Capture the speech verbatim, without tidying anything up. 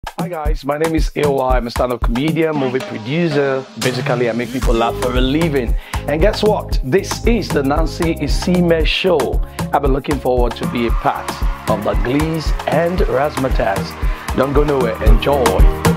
Hi guys, my name is A O I. I'm a stand-up comedian, movie producer. Basically, I make people laugh for a living. And guess what? This is the Nancy Isime Show. I've been looking forward to be a part of the Glees and Razzmatazz. Don't go nowhere. Enjoy.